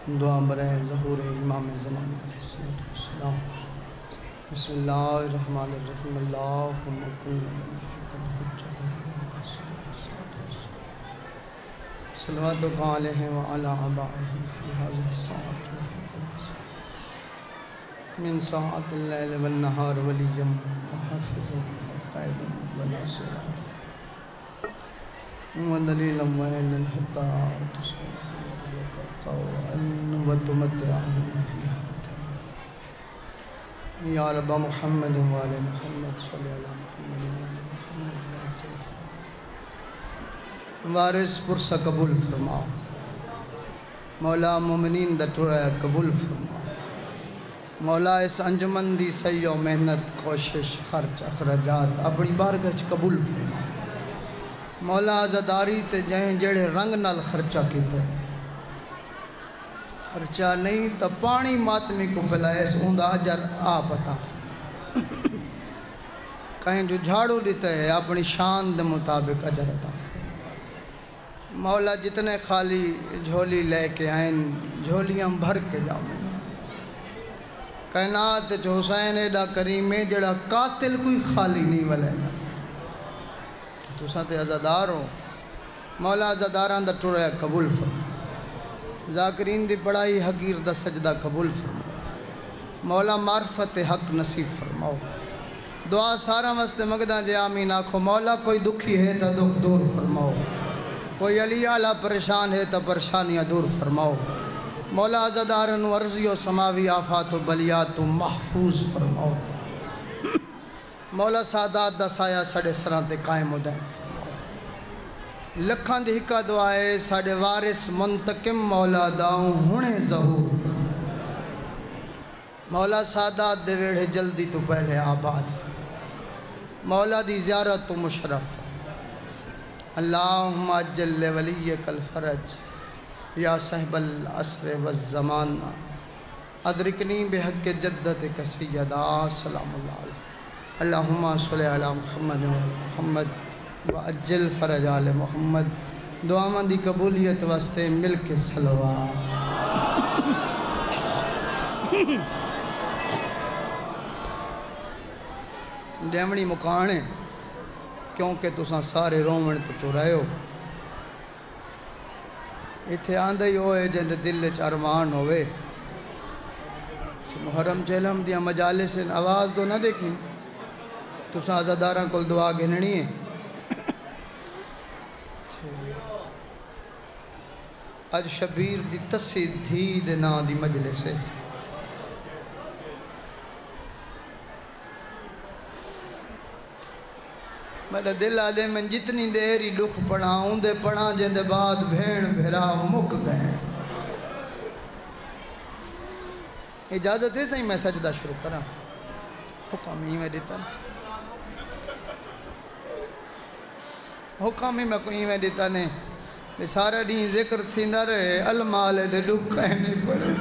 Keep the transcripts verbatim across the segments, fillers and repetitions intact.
دعا برائے ظہور امام زمان علیہ السلام. بسم اللہ الرحمن الرحیم. اللہم کن لمنشک الحجت صلواتک علیہ وعلی آبائہ فی هذه الساعة وفی كل ساعة من ساعة اللیل والنہار ولیا وحافظا وقائدا وناصرا ودلیلا وعینا حتی تصبح وتمتعهم فيها یا رب محمد وآل محمد صلی علی محمد وآل محمد وارث پرسہ قبول فرماؤ. مولا مومنین دا ٹورا قبول فرماؤ. مولا اس انجمن دی سعی و محنت کوشش خرچ اخراجات اپنی بارگاہ قبول فرماؤ. مولا عزاداری تے جہیں جڑے رنگ نال خرچہ کیتے ہیں خرچہ نہیں تا پانی ماتمی کو پلائے اس اندھا اجر آپ عطا فرما. کہیں جو جھاڑو دیتا ہے اپنی شان دے مطابق اجر عطا فرما. مولا جتنے خالی جھولی لے کے آئیں جھولیاں بھر کے جاؤں. کائنات جو حسین ایڈا کریم ہے جڑا قاتل کوئی خالی نہیں ولینا. تو ساتھ عزادار ہو مولا عزاداران دا ٹورا قبول فرما. ذاکرین دی بڑائی حقیر دا سجدہ قبول فرماؤ. مولا معرفت حق نصیب فرماؤ. دعا سارا واسطے مگدہ جے آمین آکھو. مولا کوئی دکھی ہے تا دکھ دور فرماؤ. کوئی علی اعلیٰ پریشان ہے تا پریشانیاں دور فرماؤ. مولا عزادارن ورزی و سماوی آفات و بلیات و محفوظ فرماؤ. مولا سادات دا سایہ ساڑے سران تے قائم و دائم فرماؤ. لکھاں دی ہکا دعائے ساڑے وارث منتقم مولا داؤں ہونے ظہور فرماؤ. مولا سادات دے ویڑھے جلدی تو پہلے آباد فرماؤ. مولا دی زیارت تو مشرف فرماؤ. اللہم اجل ولیک الفرج یا صاحب العصر والزمان ادرکنی بحق جدتک سیدہ سلام اللہ علیہ. اللہم صلی علی محمد و محمد وعجل فرج آل محمد. دعا مندی قبولیت واسطے مل کے صلوات. ڈیمڑی مکانے کیونکہ تساں سارے رومن تو ٹورائے ہو. اتھے آندہ ہی ہوئے جن دل چارمان ہوئے. محرم چہلم دیا مجالے سے آواز دو نہ دیکھیں. تساں عزاداراں کل دعا گھننی ہے. اج شبیر دی تسی دھی دے نا دی مجلس ہے. میرا دل آدھے میں جتنی دیری دکھ پڑھا ہوں دے پڑھا جن دے بعد بھین بھیرا مک گئے. اجازت ہے صحیح میں سجدہ شروع کرا. حکم ہی میں دیتا نہیں حکم ہی میں کوئی میں دیتا نہیں. سارا ڈین ذکر تھی نہ رہے المال دے دکھ کہنے پڑے.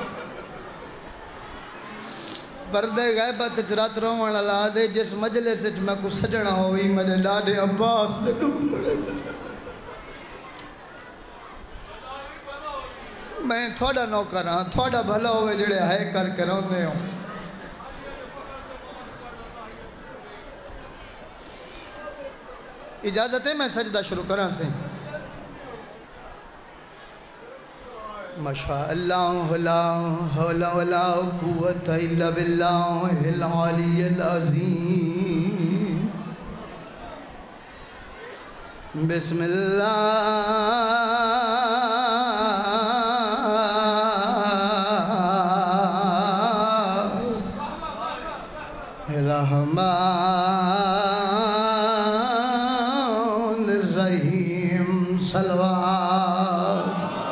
پردے غیبت چرات روان اللہ دے جس مجلس میں کو سجنا ہوئی میرے ڈاڈے عباس دے دکھ پڑے. میں تھوڑا نوکر ہاں تھوڑا بھلا ہوئے جڑے ہے کر کے رونے ہوں. اجازت ہے میں سجدہ شروع کرا سے. ماشاء اللہ لا حول ولا قوت الا باللہ العلی العظیم. بسم اللہ الرحمن الرحیم. صلوات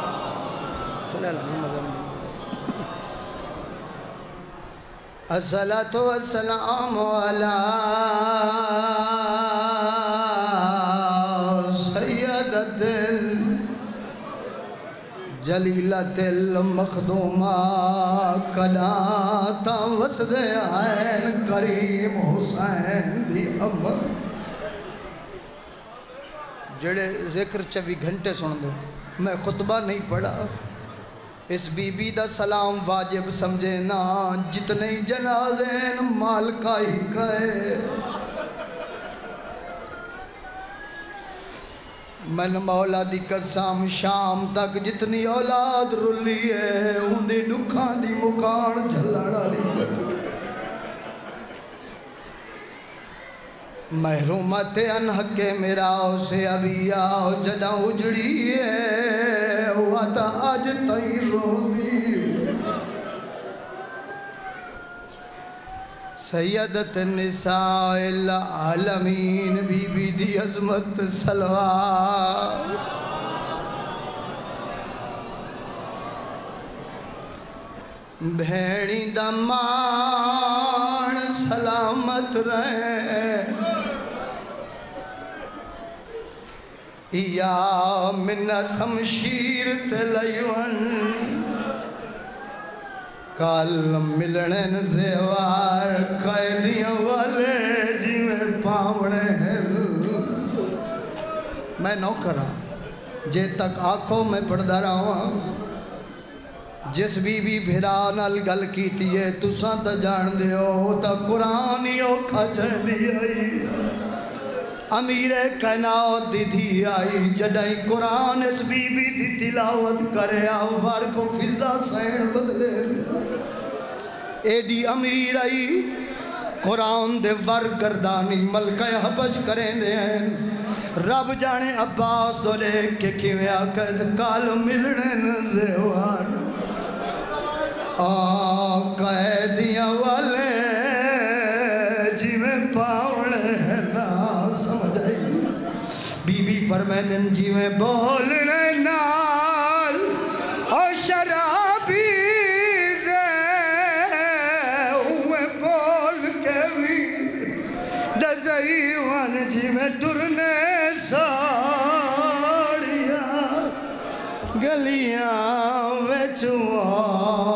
الصلاة والسلام على سيدة الجليلة المخدومة قناة وسد عين کریم حسین دی امر. جڑے ذکر چوی گھنٹے سن دے میں خطبہ نہیں پڑھا اس بی بی دا سلام واجب سمجھے نا جتنے جنازین مالکہ ہی کہے من مولا دی قسم شام تک جتنی اولاد رلی ہے ان دی دکھان دی مکان جھلڑا لی محرومت انحق میرا اسے ابھی آؤ جدہ اجڑی ہے ہوا تا آج تئی رو دی سیدت نساء العالمین بی بی دی عظمت صلوات بھیڑی دمان سلامت رہے یا منت ہم شیر تلیون کال ملنن زیوار قیدیاں والے جی میں پاوڑے ہیں میں نو کرا جے تک آنکھوں میں پڑھدا رہا جس بی بی بھرانال گل کی تیئے تُساں تا جان دے ہو تا قرآنی او کھچے دی آئی امیر کائنات دی دھی آئی جڑائی قرآن اس بی بی دی تلاوت کرے آوار کو فضا سین بدلے ایڈی امیر آئی قرآن دے ور گردانی ملکہ حبش کریں دے ہیں رب جانے عباس دو لے کے کیویں آکز کال ملنے زیوار آہ قیدیاں والے جی میں پاوڑے ہیں نا سمجھ آئی بی بی فرمینن جی میں بولنے نال اور شرابی دے ہوئے بول کے بھی ڈزائیوان جی میں ٹرنے ساڑیاں گلیاں ویچوان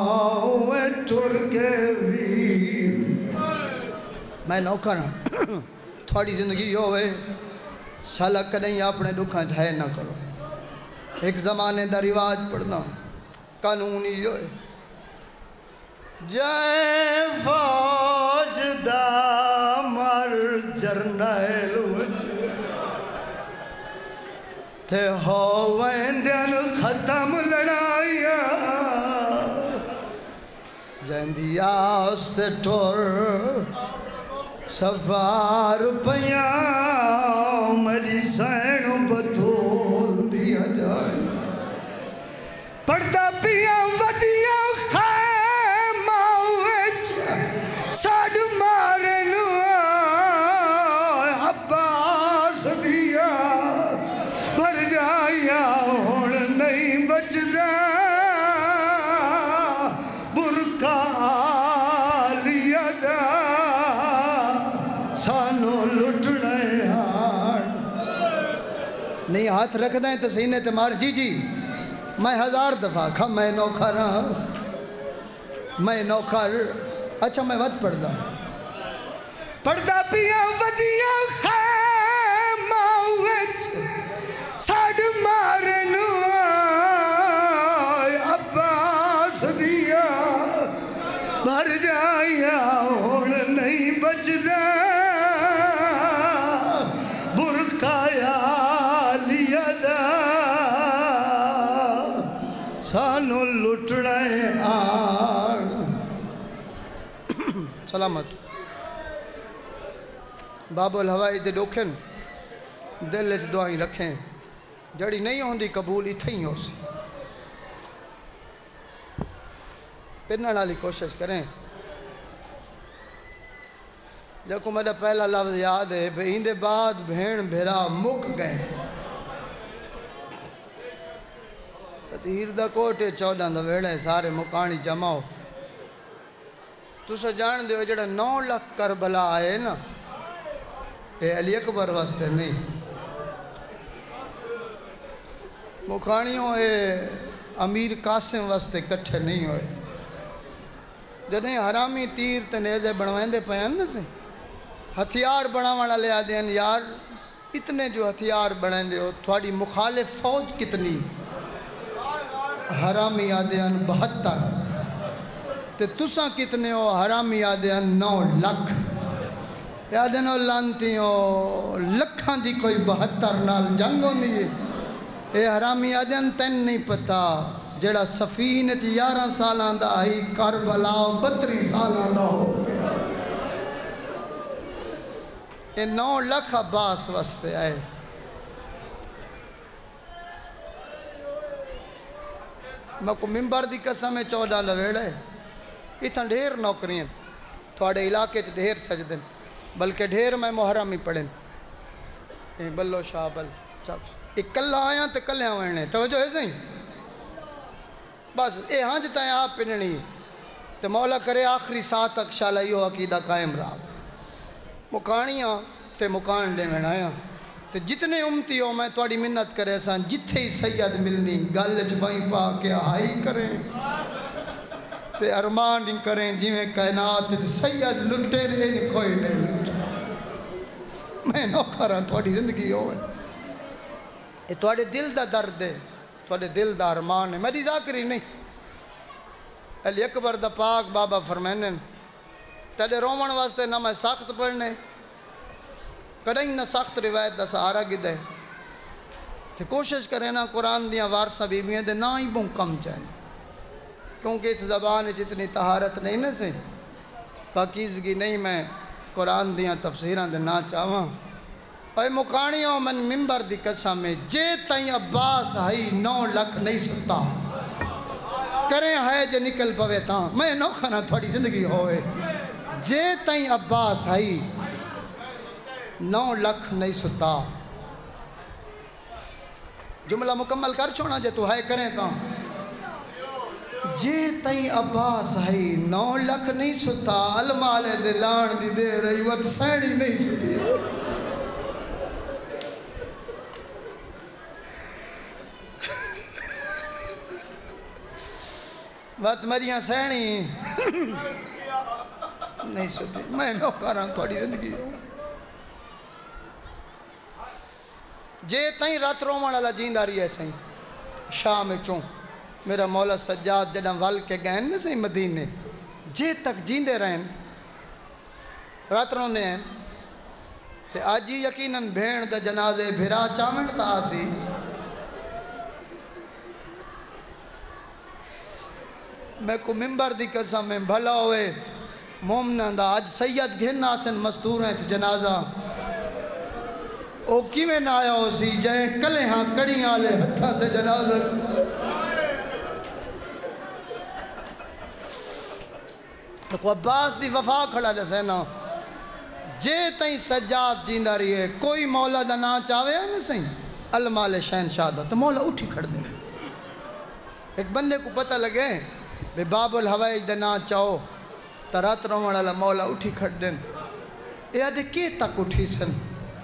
میں نوکر ہوں تھوڑی زندگی ہوئے سالہ کدیں اپنے دکھاں جھائے نہ کرو ایک زمانے دا رواج پڑھنا قانونی ہوئے جائے فوج دا مر جرنیل ہوئے تھے ہوئیں دن ختم لڑائیا جائندی آست ٹور سفار پیاں مری سین بدول دیا جائے پڑھتا پیاں ودیاں خیمہ وچ ساڑھ مارن عباس دیا بھر جایا ہون نہیں بچ دے برکا لیا دا سانو لٹنے ہاں نہیں ہاتھ رکھ دیں تو سینے تے مار جی جی میں ہزار دفعہ کھا میں نوکر ہاں میں نوکر اچھا میں وقت پڑھ دا پڑھدا پیاں ودیاں خیمہ وچ ساڑھ مارن عباس دیا بھر جایا ہون نہیں بچ دے برکایا لیا دا سانو لٹنے آن سلامت باب الہوائی دے ڈوکھن دل اچھ دعائیں رکھیں جڑی نہیں ہوندی قبول ہی تھیں ہو سی پڑھنے والی کوشش کریں جب کو میرا پہلا لفظ یاد ہے بھئی اندے بعد بھین بھیرا مک گئے تطہیر دا کوٹے چودہ دا ویڑے سارے مکانی جماؤ تو سا جان دے جڑا نو لکھ کربلا آئے نا اے علی اکبر واسطے نہیں مکانیوں اے امیر قاسم واسطے کٹھے نہیں ہوئے جنہیں حرامی تیر تے نیزے بنوائیں دے پیان نہ سے ہتھیار بناوانا لے آدھے ہیں یار اتنے جو ہتھیار بنائیں دے ہو تھوڑی مخالف فوج کتنی حرامی آدھے ہیں بہتر تے تساں کتنے ہو حرامی آدھے ہیں نو لکھ تے آدھے نو لانتی ہو لکھاں دی کوئی بہتر نال جنگ ہوں دی اے حرامی آدھے ہیں تین نہیں پتا جڑا سفینہ چ یارہ سالاں دا آئی کربلا بتری سالاں دا ہو گیا اے نو لکھ عباس واسطے آئے میں کو ممبر دی قسم ہے چودہ لویڑ ہے اتنا ڈھیر نوکریاں تھوڑے علاقے چ ڈھیر سجدن بلکہ ڈھیر میں محرم ہی پڑھن اے بلو شاہ بل ایک کلہ آیا تے کلہ آوڑنے توجہ ہے صحیح بس اے ہاں جتا ہے آپ پننی تے مولا کرے آخری ساتھ تک شالہ یہ عقیدہ قائم رہا مکانیاں تے مکان دے میں آیا تے جتنے امتی ہو میں توڑی منت کرے سان جتھے ہی سید ملنی گل چپائیں پا کے آئی کریں تے ارمان نہیں کریں جی میں کائنات سید لٹے رہے کوئی نہیں لٹے میں نوکر ہاں توڑی زندگی ہوئے یہ توڑے دل دا درد ہے توڑے دل دا ارمان ہے میری ذاکری نہیں علی اکبر دا پاک بابا فرمینن تیرے رومن واسطے نہ میں سخت پڑھنے کدیں نہ سخت روایت دا سہارا گدے تے کوشش کریں نا قرآن دیاں وارثہ بیبیاں دے نہ ہی بوں کم چاہیں کیونکہ اس زبان جتنی طہارت نہیں نہ سے پاکیزگی نہیں میں قرآن دیاں تفسیران دے نہ چاہواں اے مکانیوں من ممبر دی قسم میں جے تائیں عباس ہائی نو لکھ نہیں ستا کریں ہے جے نکل پوے تاں میں نو کھانا تھوڑی زندگی ہوئے جے تائیں عباس ہائی نو لکھ نہیں ستا جملہ مکمل کر چھوڑا جے تو ہے کریں تاں جے تائیں عباس ہائی نو لکھ نہیں ستا المالے دے لان دی دے رہی وقت سینی نہیں ستی وقت مریاں سینی نہیں ستی میں نو کراں تھوڑی زندگی ہوں جے تائیں رات رومن والا جیندہ رہی ہے سائیں شاہ میں چوں میرا مولا سجاد جڑا ول کے گئن نہ سائیں مدینے جے تک جیندے رہن رات رونے ہیں تے آج ہی یقیناً بھین دا جنازے بھرا چاون تا آسی میں کو ممبر دی قسم میں بھلا ہوئے مومنان دا آج سید گھن آسن مستور ہیں جنازہ او کی میں نہ آیا ہو سی جائیں کلے ہاں کڑی آلے ہتھاں دے جنازہ تو عباس دی وفا کھڑا جیسے نا جے تائیں سجاد جیندہ رہی ہے کوئی مولا دا نا چاہوے ہے نا سہیں المال شہن شادہ تو مولا اٹھی کھڑ دیں ایک بندے کو پتہ لگے بے باب الحوائی دا نا چاہو ترات رومن والا مولا اٹھی کھڑ دیں اے آدھے کی تک اٹھی سن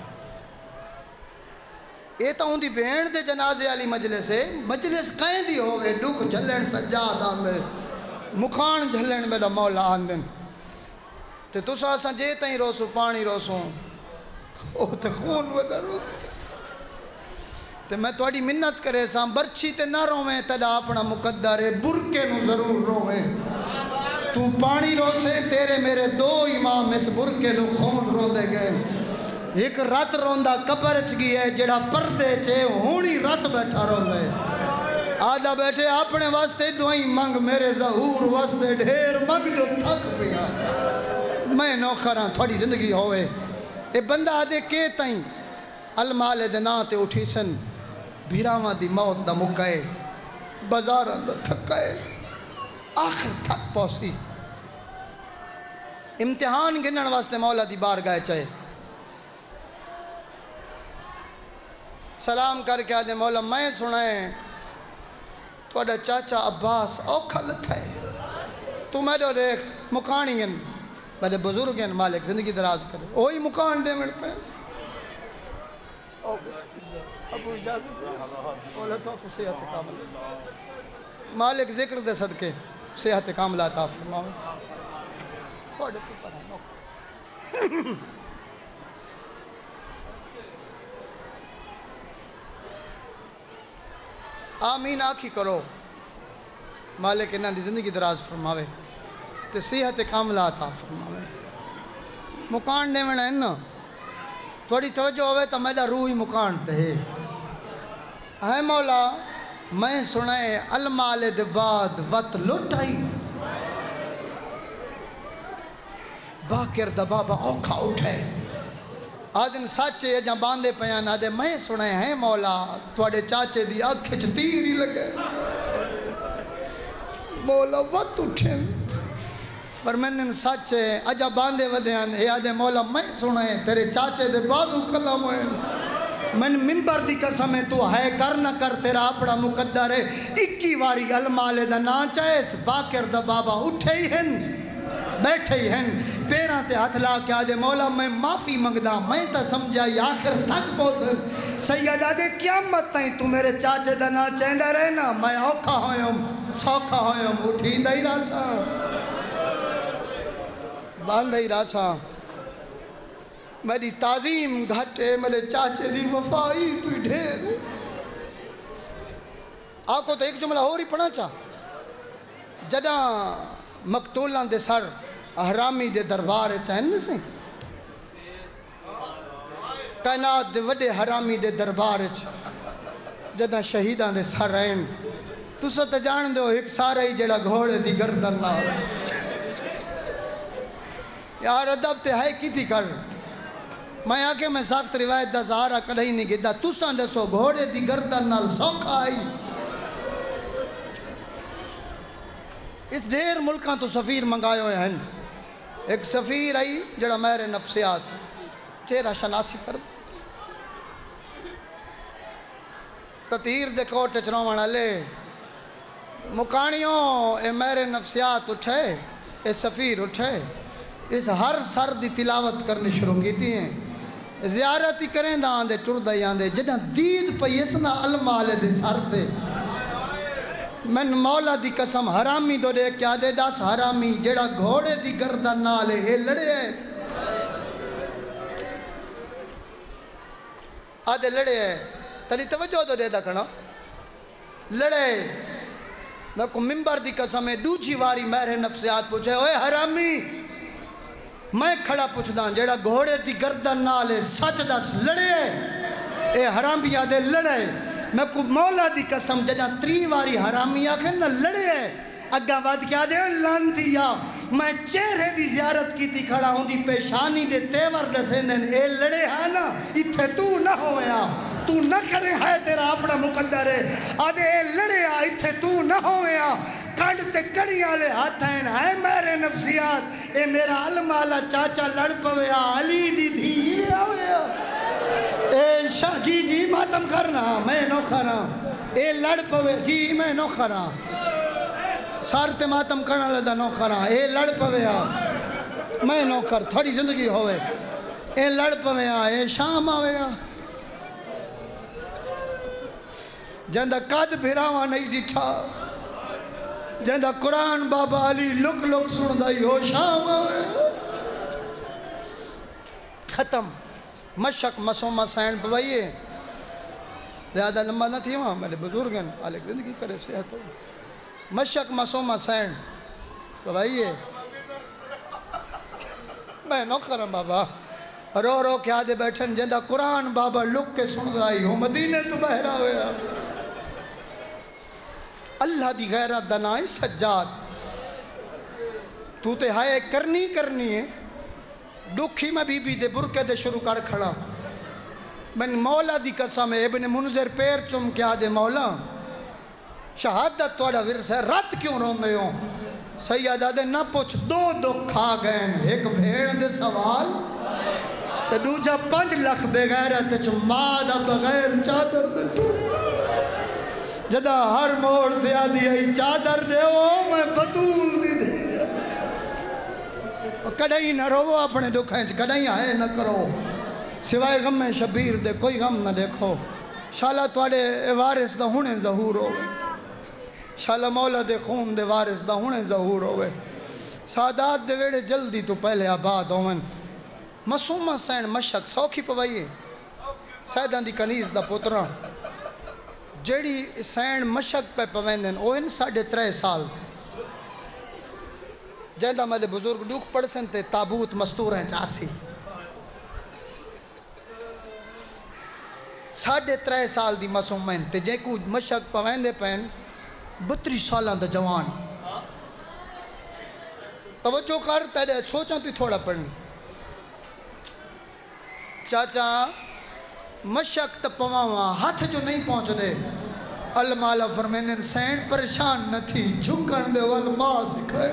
اے تا ہوں دی بہن دے جنازے والی مجلس ہے مجلس کہیں دی ہوئے ڈوک جھلن سجاد آندے مکھان جھلن میں دا مولا آندن تے تو سا سا جے تائیں روسو پانی روسو او تے خون ودا رو تے میں توڑی منت کرے سا برچی تے نہ رویں تیڑا اپنا مقدر ہے برکے نو ضرور رویں تو پانی روسے تیرے میرے دو امام اس برکے نو خون رو دے گئے ایک رات روندہ قبر چگی ہے جڑا پردے چے ہونی رات بیٹھا روندے آدھا بیٹھے اپنے واسطے دعائیں منگ میرے ظہور واسطے ڈھیر منگ جو تھک پیا میں نوکراں تھوڑی زندگی ہوئے اے بندہ آدھے کے تائیں المال دے نا تے اٹھی سن بھیراواں دی موت دا مکائے بازاراں دا تھکائے آخر تھک پوسی امتحان گنن واسطے مولا دی بار گئے چاہے سلام کر کے آدھے مولا میں سنائیں توڑا چاچا عباس اوکھا لتھا ہے تو میں جو دیکھ مکانی ہیں بلے بزرگ ہیں مالک زندگی دراز کرے وہی مکان دے میرے پہ ابو اجازت اولا تو کو صحت کامل مالک ذکر دے صدقے صحت کامل عطا فرماؤں تھوڑے تو پڑھا نوکر آمین آکھی کرو مالک انہاں دی زندگی دراز فرماوے تے صحت کاملہ عطا فرماوے مکان دے ونا نا تھوڑی توجہ ہوئے تو میرا روح ہی مکان تے ہے اے مولا میں سنائے المال دے بعد وط لٹ آئی باکر دا بابا اوکھا اٹھے آدن سچے جہاں باندے پیان آدھے میں سنائے ہیں مولا توڑے چاچے دی آنکھیں تیری لگے مولا وط اٹھیں پر میں نے سچے اجا باندے ودیان اے آدھے مولا میں سنائے تیرے چاچے دے بازو کلام ہوئے میں ممبر دی قسم ہے تو ہے کر نہ کر تیرا اپنا مقدر ہے اکی واری المال دا نا چاہیس باکر دا بابا اٹھے ہی ہیں بیٹھے ہی ہیں پیران تے ہاتھ لا کے آدھے مولا میں معافی منگدا میں تا سمجھائی آخر تھک پہنچ سید آدھے قیامت تائیں تو میرے چاچے دا نا چاہندہ رہے نا میں اوکھا ہوئیم سوکھا ہوئیم اٹھیندہ ہی راسا باندہ ہی راسا میری تعظیم گھٹے میرے چاچے دی وفائی تو ہی ڈھیر آپ کو تو ایک جملہ ہو رہی پڑھا چاہ جدہ مقتولان دے سر احرامی دے دربار چاہن سے کائنات دے وڈے حرامی دے دربار جدہ شہیدان دے سر رہن تو سا تے جان دے ہو ایک سارا ہی جڑا گھوڑے دی گردن لا یار ادب تے ہے کی تھی کر میں آکے میں ساکت روایت دا سہارا کڑھائی نہیں گیدہ تو سا دسو گھوڑے دی گردن نال سوکھا آئی اس ڈھیر ملکاں تو سفیر منگائے ہوئے ہیں ایک سفیر آئی جڑا میرے نفسیات چہرہ شناسی کر تطہیر دے کوٹ چنوان لے مکانیوں اے میرے نفسیات اٹھے اے سفیر اٹھے اس ہر سر دی تلاوت کرنی شروع کی تھی ہیں زیارتی کریں دا آندے ٹر دا آندے جدہ دید پہ یسنا المال دے سر دے من مولا دی قسم حرامی دو دے کیا دے داس حرامی جڑا گھوڑے دی گردن نالے اے لڑے ہے آدھے لڑے ہے تلی توجہ دو دے دا کھنا لڑے میں کو ممبر دی قسم ہے دوچی واری میرے نفسیات پوچھے اوے حرامی میں کھڑا پوچھ داں جڑا گھوڑے دی گردن نالے سچ دس لڑے ہے اے حرامی آدھے لڑے میں کو مولا دی قسم ججا تری واری حرامی آکھیں نہ لڑے ہے اگا بات کیا دے لان دیا میں چہرے دی زیارت کی تھی کھڑا ہوں دی پیشانی دے تیور دسیندن اے لڑے ہے نا اتھے تو نہ ہویا تو نہ کرے ہے تیرا اپنا مقدر ہے آدھے اے لڑے ہے اتھے تو نہ ہویا کانڈ تے کڑی آلے ہاتھائن ہے میرے نفسیات اے میرا علمالا چاچا لڑ پویا علی دی دھی یہ ہویا اے شاہ جی جی ماتم کرنا میں نو کرنا اے لڑ پوے جی میں نو کرنا سارتے ماتم کرنا لدہ نو کرنا اے لڑ پوے میں نو کر تھوڑی زندگی ہوئے اے لڑ پوے اے شام آوے جندہ قد بھراوہ نہیں ڈٹھا جندہ قرآن بابا علی لک لک سن دائی ہو شام آوے ختم مشک مسومہ سین پوائیے لہذا لمبا نہ تھی وہاں میرے بزرگن آلیک زندگی کرے صحت ہو مشک مسومہ سین پوائیے میں نو کرم بابا رو رو کیا دے بیٹھن جندہ قرآن بابا لک کے سن دائی ہو مدینے تو بہرا ہویا اللہ دی غیرت دنائی سجاد تو تے ہائے کرنی کرنی ہے دکھی میں بی بی دے برکے دے شروع کر کھڑا من مولا دی قسم ہے ابن منذر پیر چم کیا دے مولا شہادت توڑا ورس ہے رات کیوں رون دے ہوں سیدہ دے نہ پوچھ دو دکھ کھا گئے ایک بھیڑ دے سوال تے دوجہ پنج لکھ بغیرت چم مادہ بغیر چادر دے تو جدہ ہر موڑ دیا دیا ہی چادر دے ہو میں بطول دی دے کڑائی نہ رو اپنے دکھائیں کڑائی آئے نہ کرو سوائے غم میں شبیر دے کوئی غم نہ دیکھو شالا توڑے وارث دا ہونے ظہور ہوئے شالا مولا دے خون دے وارث دا ہونے ظہور ہوئے سادات دے ویڑے جلدی تو پہلے آباد ہوئن مسومہ سین مشک سوکھی پوائیے سیدان دی کنیز دا پتران جیڑی سین مشک پہ پویندن او ان ساڑھے ترے سال جہاں میرے بزرگ ڈوک پڑھ سن تے تابوت مستور ہیں چاسی ساڑھے ترے سال دی مسومین تے جے کو مشک پویندے پہن بتری سالان دا جوان توجہ کر تیرے سوچاں تی تھوڑا پڑھنی چاچا مشک تا پواں ہاتھ جو نہیں پہنچ دے المالا فرمینن سین پریشان نہ تھی جھکن دے والماء سکھائے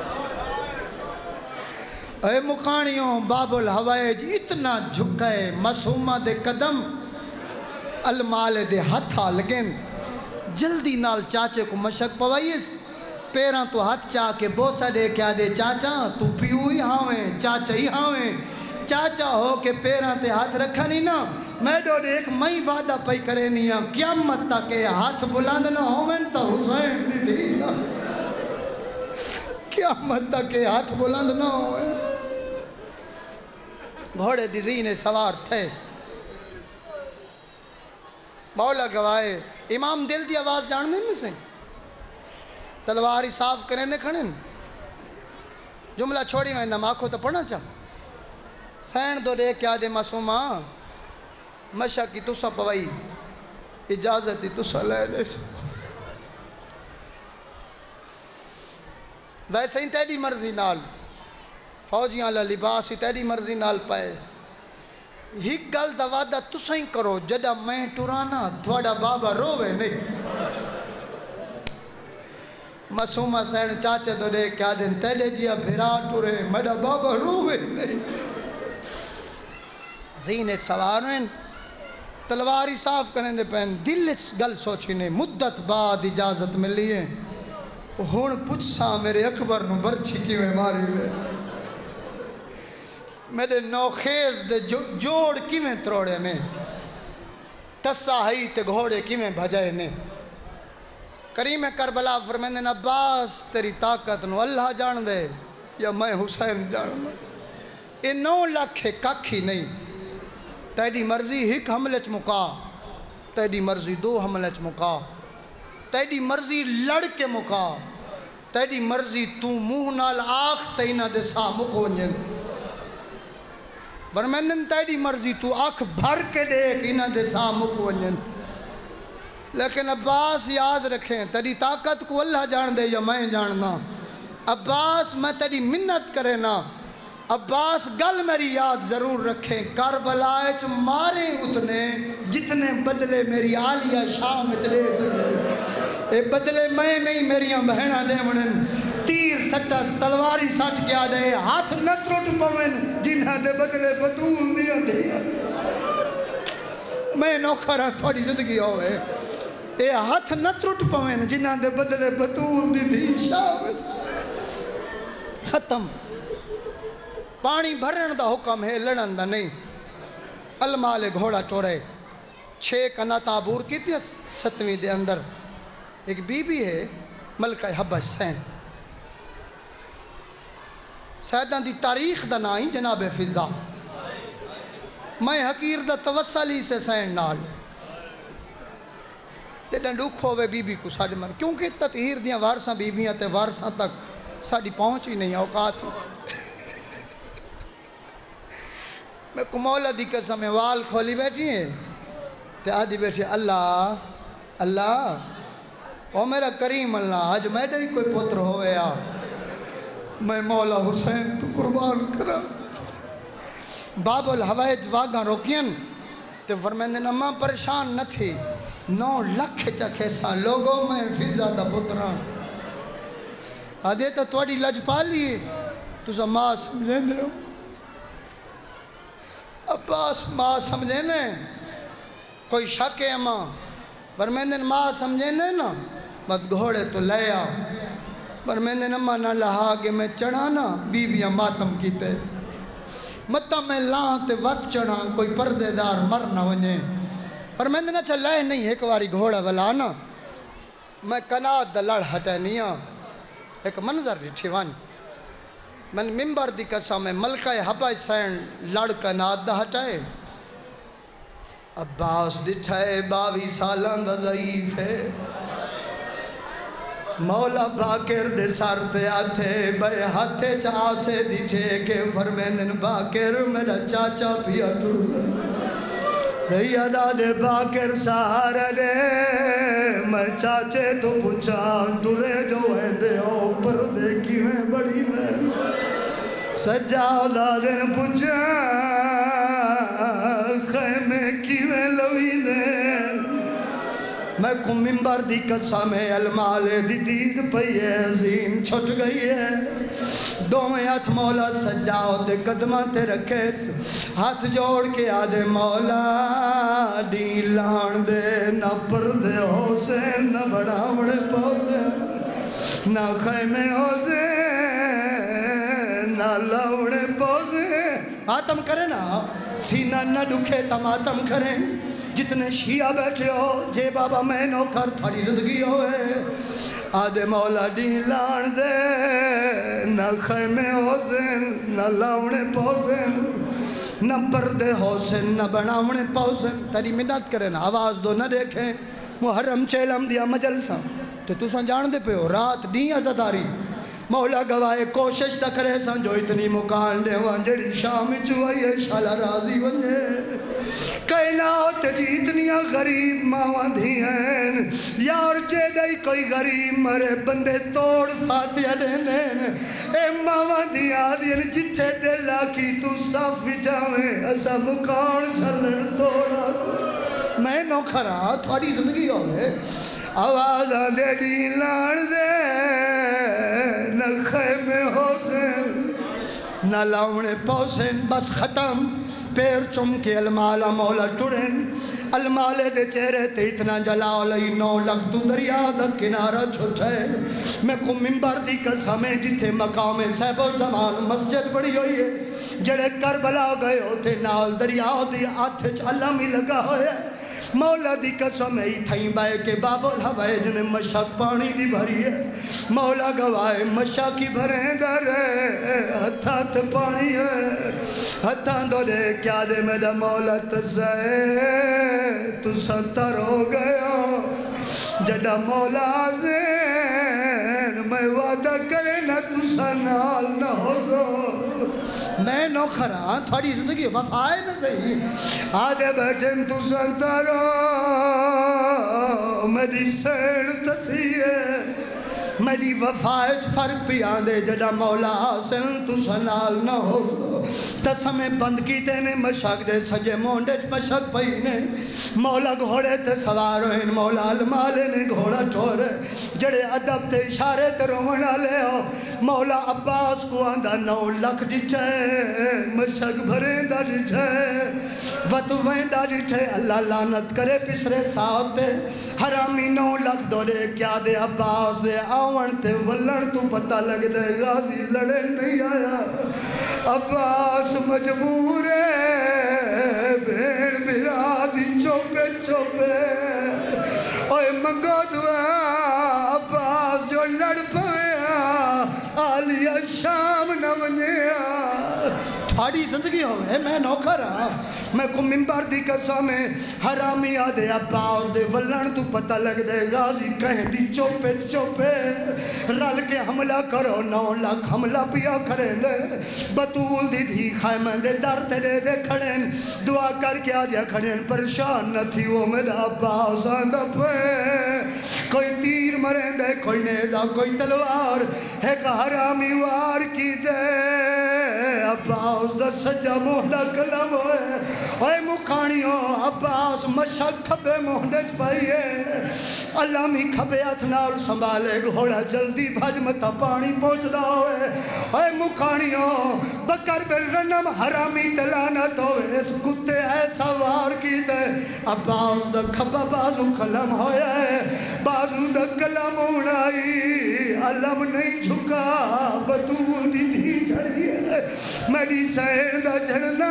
اے مقانیوں باب الحوائج اتنا جھکائے مسومہ دے قدم المال دے ہتھا لگن جلدی نال چاچے کو مشک پوائیس پیران تو ہاتھ چاہ کے بوسا دے کیا دے چاچا تو پیو ہی ہاویں چاچا ہی ہاویں چاچا ہو کے پیران تے ہاتھ رکھا نہیں نا میں دو دے ایک مئی وعدہ پئی کرے نہیں ہاں قیامت تک کہ ہاتھ بلند نہ ہوئن تا حسین دی دی نا قیامت تک کہ ہاتھ بلند نہ ہوئن گھوڑے دی زینے سوار تھے مولا گوائے امام دل دی آواز جاننے میں سے تلواری صاف کریں دے کھڑیں جملہ چھوڑی میں نم آنکھوں تو پڑھنا چاہ سین دو دے کیا دے معصومہ مشک کی تسا پوائی اجازت دی تسا لے لے سو ویسے ہی تیری مرضی نال فوجیاں اللہ لباس ہی تیری مرضی نال پائے ہی گل دا وعدہ تسا ہی کرو جدہ میں ٹرانا تھوڑا بابا روے نہیں معصومہ سین چاچے دو دے کیا دن تیلے جیا بھیرا ٹورے میڈا بابا روے نہیں زینے سوارن تلواری صاف کرنے دے پہن دل اس گل سوچی نے مدت بعد اجازت ملی ہے ہون پچھا میرے اکبر نو برچی کی میں ماری لے میرے نوخیز دے جوڑ کی میں تروڑے نے تسا ہی تے گھوڑے کی میں بھجائے نے کریم کربلا فرمیندے عباس تیری طاقت نو اللہ جان دے یا میں حسین جان دے اے نو لکھے ککھی نہیں تیری مرضی ہک حملے چ مکا تیری مرضی دو حملے چ مکا تیری مرضی لڑ کے مکا تیری مرضی تو منہ نال آخ تینا دے سا مکو ونجن فرمیندن تیری مرضی تو آنکھ بھر کے دیکھ انہاں دے سا مکو ونجن لیکن عباس یاد رکھیں تیری طاقت کو اللہ جان دے یا میں جاننا عباس میں تیری منت کرے نا عباس گل میری یاد ضرور رکھیں کربلائے چ مارے اتنے جتنے بدلے میری آلیہ شام چلے سکے اے بدلے میں نہیں میریاں بہنہ دے منن تیر سٹس تلواری سٹ کیا دے ہاتھ نہ ترٹ پوین جنہاں دے بدلے بطون دیا دیا میں نوکھرہ تھوڑی زندگی ہوئے اے ہاتھ نہ ترٹ پوین جنہاں دے بدلے بطون دی دی شام ختم پانی بھرن دا حکم ہے لڑن دا نہیں المال گھوڑا چورے چھے کنا تابور کی تھی ستویں دے اندر ایک بی بی ہے ملکہ حبش سین سیدان دی تاریخ دا نائی جناب فضا میں حقیر دا توسلی سے سین نال دیدن ڈوکھ ہوئے بی بی کو ساڑھے مر کیونکہ تطہیر دیاں وارساں بی بیاں تے وارساں تک ساڑھی پہنچ ہی نہیں اوقات ہی میں کو مولا دی قسم وال کھولی بیٹھی ہیں تے آدھی بیٹھی اللہ اللہ او میرا کریم اللہ آج میں نہیں کوئی پتر ہوئے آ میں مولا حسین تو قربان کرا باب الحوائج واگاں روکین تے فرمیندے نماں پریشان نہ تھی نو لکھ چکھے ساں لوگوں میں فضا دا پتران آدھے تو توڑی لج پالی تو سا ماں سمجھیں دے ہو عباس ماں سمجھیں دے کوئی شک ہے ماں فرمیندے ماں سمجھیں دے نا بد گھوڑے تو لے آ فرمیندے نماں نہ لہا کہ میں چڑھانا بی بیاں ماتم کیتے متا میں لان تے وقت چڑھا کوئی پردے دار مر نہ ونجے فرمیندے نہ چل لے نہیں ایک واری گھوڑا ولانا میں کناد دا لڑ ہٹے نہیں آ ایک منظر ریٹھی وان من ممبر دی قسم ہے ملکہ حبہ سین لڑ کناد دا ہٹائے عباس دٹھائے باوی سالان دا ضعیف ہے مولا باکر دے سار تے آتے بے ہاتھے چاسے دٹھے کہ فرمینن باکر میرا چاچا پیا ٹر سیدہ دے باکر سہارا دے میں چاچے تو پوچھا ٹرے جو ہیں دے اوپر دیکھی میں بڑی میں سجادہ دن پوچھا خیمے کی میں لوینے میں کو ممبر دی قسم ہے المالے دی دید پئی ہے عظیم چھٹ گئی ہے دو میں ہاتھ مولا سجاؤ دے قدمہ تے رکھے ہاتھ جوڑ کے آدھے مولا ڈی لان دے نہ پردے حسین نہ بڑھاوڑے پودے نہ خیمے حسین نہ لوڑے پودے آتم کرے نا سینہ نہ دکھے تم آتم کریں جتنے شیعہ بیٹھے ہو جے بابا میں نو کر تھوڑی زندگی ہوئے آدھے مولا ڈی لان دے نہ خیمے حسین نہ لاؤنے پوزن نہ پردے حسین نہ بناؤنے پوزن تیری منت کریں آواز دو نہ دیکھیں محرم چیلم دیا مجلسہ تو تو سن جان دے پہ ہو رات دی عزداری مولا گواہ کوشش تا کرے سن جو اتنی مکان دے وہاں جڑی شام چوئیے شالا راضی ونجے کائنات جی اتنیا غریب ماں دی ہیں یار جے دائی کوئی غریب مرے بندے توڑ فاتحہ دینین اے ماں دی آدین جتھے دلا کی تو صاف جاویں ایسا مکان چھلن توڑا میں نو کھرا تھوڑی زندگی ہوئے آوازاں دے ڈی لان دے نہ خیمے حسین نہ لاؤنے پوسین بس ختم پیر چم کے المالا مولا ٹرین المالے دے چہرے تے اتنا جلاؤ لئی نو لگ تو دریا دا کنارہ چھوٹے میں کو ممبر دی قسمیں جتھے مقام صاحب و زمان مسجد بڑی ہوئی ہے جڑے کربلا گئے ہوتے نال دریا دی آتھے چالا میں لگا ہوئے مولا دی قسم ہی تھائیں بائے کے باب الہوائے جنہیں مشک پانی دی بھری ہے مولا گوائے مشاکی بھریں در ہے ہتھات پانی ہے ہتھان دو لے کیا دے میرا مولا تسائے تو ستر ہو گیا جڑا مولا زین میں وعدہ کرے نہ تو سنال نہ ہو زو میں نو کھرا تھوڑی زندگی وفائے نہ صحیح آدھے بیٹھیں تو ستر ہو میری سین تسیئے میری وفائج فرق پی آندے جڑا مولا حسن تو سنال نہ ہو تسمیں بند کی دینے مشک دے سجے مونڈے مشک پہینے مولا گھوڑے تے سوار ہوئے مولا المالے نے گھوڑا ٹھورے جڑے عدب تے اشارے تے رومنہ لے ہو مولا عباس کو آندہ نو لکھ ڈٹھے مشک بھریندہ ڈٹھے وطویندہ ڈٹھے اللہ لانت کرے پسرے ساتھ دے حرامی نو لکھ دو دے کیا دے عباس دے آوان تے ولن تو پتہ لگ دے غازی لڑے نہیں آیا عباس مجبور ہے بھیڑ بھرا دی چوپے چوپے اوہ منگو دعا عباس جو لڑ پایا آلیہ شام نہ ونیا تھوڑی زندگی ہوئے میں نوکر ہاں میں کو ممبر دی قسمیں حرامی آدھے عباس دے ولن تو پتہ لگ دے غازی کہیں دی چوپے چوپے رل کے حملہ کرو نو لکھ حملہ پیا کرے لے بطول دی دھی خیمہ دے در تے دے دے کھڑیں دعا کر کے آدھیا کھڑیں پریشان نہ تھی وہ میرا عباس آندہ پہ کوئی تیر مریں دے کوئی نیزہ کوئی تلوار ایک حرامی وار کی دے عباس دا سجا مہنڈا کلم ہوئے اوہ مکھانیوں عباس مشک کھبے مہنڈے چپائیے اللہ می کھبے اتنال سنبھالے گھوڑا جلدی بھج متا پانی پہنچ دا ہوئے اوہ مکھانیوں بکر برنم حرامی تلانت ہوئے اس کتے ایسا وار کی دے عباس دا کھبا بازو کلم ہوئے بازو دا کلم اڑائی علم نہیں جھکا بطول دی دی جھڑی ہے میری سین دا جھڑنا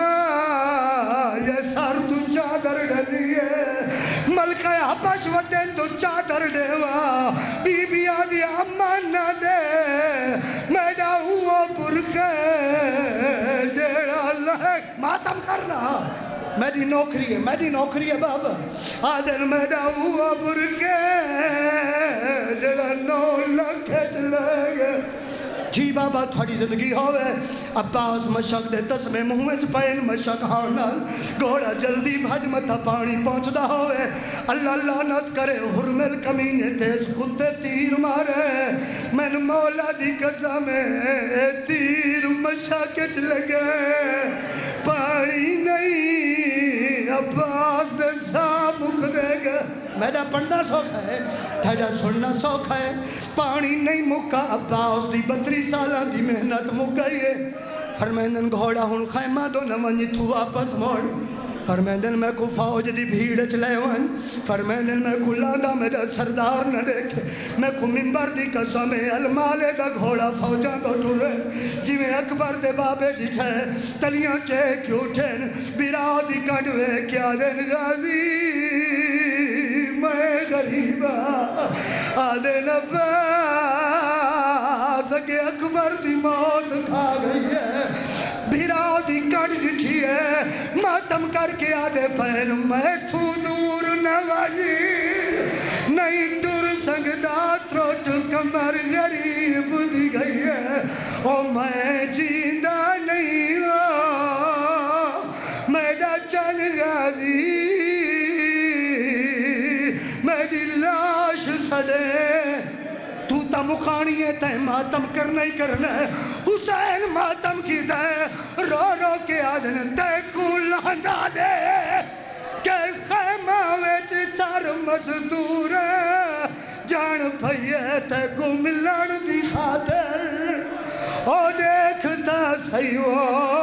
یہ سار تو چادر ڈھلی ہے ملکہ حبش ودن تو چادر ڈھیوا بی بی آدھی امان نہ دے میڈا ہوا برکے جیڑا اللہ ماتم کرنا میری میری نوکری ہے میری نوکری ہے بابا آدن میرا ہوا برکے جڑا نو لکھت لگے جی بابا تھوڑی زندگی ہوئے عباس مشک دے تسمے مہوچ پین مشک ہارنال گھوڑا جلدی بھج متا پانی پہنچ دا ہوئے اللہ لعنت کرے حرمل کمینے تیز کتے تیر مارے میں مولا دی قسم تیر مشکت لگے پانی نہیں عباس دے ساپ مکھنے گا میرا پڑھنا سوکھا ہے تھیڑا سننا سوکھا ہے پانی نہیں مکا عباس دی بطری سالہ دی محنت مک گئی ہے فرمیندن گھوڑا ہون خیمہ دو نمانی تو واپس موڑ فرمیندن میں کو فوج دی بھیڑ چلے ون فرمیندن میں کو لاندا میرا سردار نہ دیکھے میں کو منبر دی قسم المالے دا گھوڑا فوجاں کو ٹورے جی میں اکبر دے بابے جٹھے تلیاں چے کیوں ٹھین بیراؤ دی کڑوے کیا دن غازی میں غریبہ آدھے عباس کہ اکبر دی موت کھا گئی ہے بھیراؤ دی کڑ جٹھی ہے ماتم کر کے آدھے پہن میں تو دور نواجی نہیں تر سنگدہ تروٹ کمر غریب دی گئی ہے او میں جیندہ نہیں ہوں میرا چن غازی میری لاش سڑے تو تا مخانی ہے تے ماتم کرنا ہی کرنا ہے حسین ماتم کی تے رو رو کے آدھن تے کو لہندا دے کہ خیمہ ویچ سار مزدور جان پھئیے تے کو ملن دی خاطر او دیکھتا سیو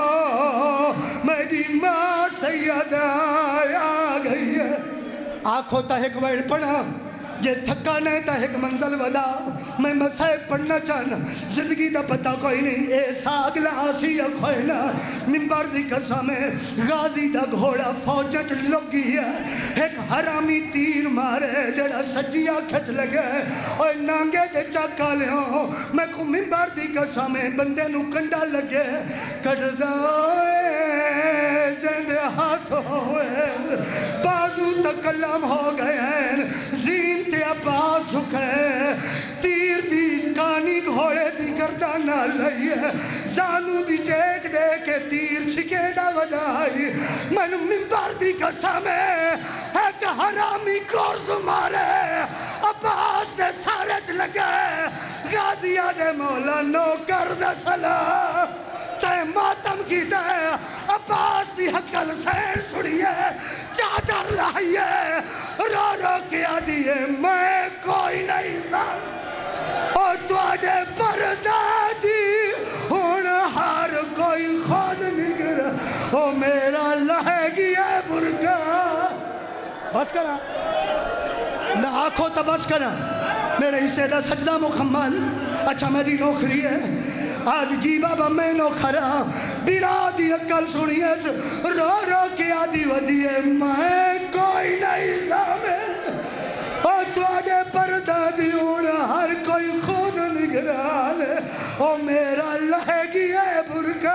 میری ماں سیدہ آ گئی ہے آنکھوں تا ایک ویڑ پڑھا یہ تھکا نہیں تا ایک منزل ودا میں مسائب پڑھنا چاہنا زندگی دا پتہ کوئی نہیں اے ساگ لاسی یا کھوئنا منبر دی قسمیں غازی دا گھوڑا فوجہ چ لگی ہے ایک حرامی تیر مارے جڑا سجیا کھچ لگے اور نانگے دے چاکا لے ہوں میں کو منبر دی قسمیں بندے نو کنڈا لگے کٹ دائے جندے ہاتھ ہوئے بازو تکلم ہو گئے ہیں زین تے عباس جھکے تیر دی کانی گھوڑے دی گردانہ لئیے زانو دی ٹیک دے کے تیر چھکیڑا ودائی من منبر دی قسمیں ایک حرامی کورز مارے عباس دے سارج لگے غازی آدھے مولا نو کر دے سلام تے ماتم کی دے عباس دی حقل سین سڑیے چادر لائیے رو رو کے آدھیے میں کوئی نہیں سن اور توڑے پردادی ہون ہار کوئی خود نگر او میرا لہے گیا برگا بس کرا نہ آنکھوں تا بس کرا میرے حصے دا سجدہ مکمل اچھا میری نوکری ہے آج جی بابا میں نو کھرا بیرا دی اکل سنیے رو رو کے آدھی ودیے میں کوئی نہیں زامن اور تو آدھے پردہ دیون ہر کوئی خود نگران او میرا لہے گیا برکا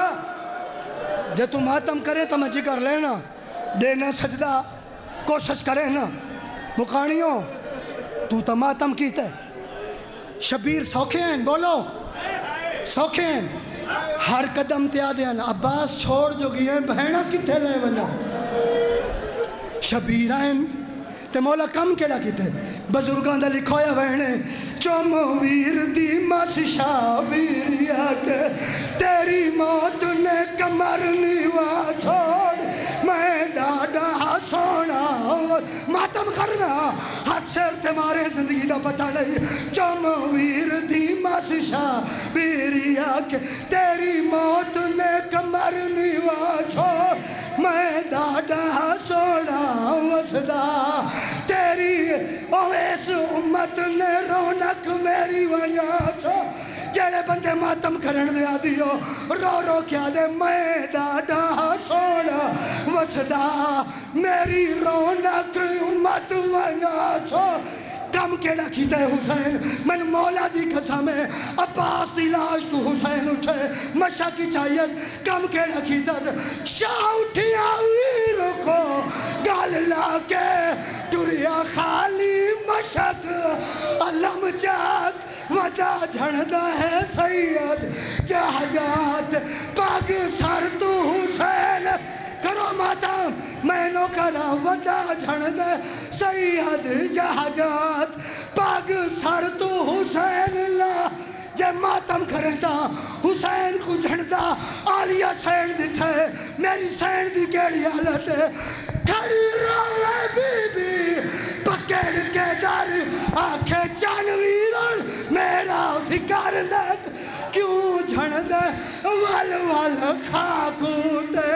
جے تو ماتم کرے تو میں جی کر لینا دینا سجدہ کوشش کرے نا مکانیوں تو تا ماتم کیتے شبیر سوکھے ہیں بولو سوکھے ہیں ہر قدم تیا دیا نا عباس چھوڑ جو گئی ہیں بہنہ کتے لے ونا شبیر ہیں تے مولا کم کیڑا کیتے بزرگان دا لکھویا بہنے چوم ویر دی ماسی شابیریا کے تیری موت نے کمر نیوا چھوڑ میں ڈاڈا سونا ماتم کرنا ہاتھ سیر تے مارے زندگی دا پتہ نہیں چوم ویر دی ماسی شابیریا کے تیری موت نے کمر نیوا چھوڑ میں ڈاڈا سونا وسدا تیری اویس امت نے رونق میری وجہ چھو جڑے بندے ماتم کرن دیا دیو رو رو کیا دے میں ڈاڈا سونا وسدا میری رونق امت وجہ چھو کم کیڑا کیتا ہے حسین من مولا دی قسم ہے عباس دی لاش تو حسین اٹھے مشا کی چاہیے کم کیڑا کیتا ہے شاہ اٹھیا ویر کو گال لا کے ٹریا خالی مشک علم چاک ودا جھڑدا ہے سید جہجات پاگ سر تو حسین کرو ماتم میں نو کرا ودا جھڑدا سید جہجات پاگ سر تو حسین لا جے ماتم کرتا حسین کو جھڑدا آلیا سین دتھے میری سین دی کیڑی حالت ہے کھڑی روے بی بی پکڑ کے در آنکھیں چانویرن میرا فکر نت کیوں جھڑ دے وال وال خاکوں تے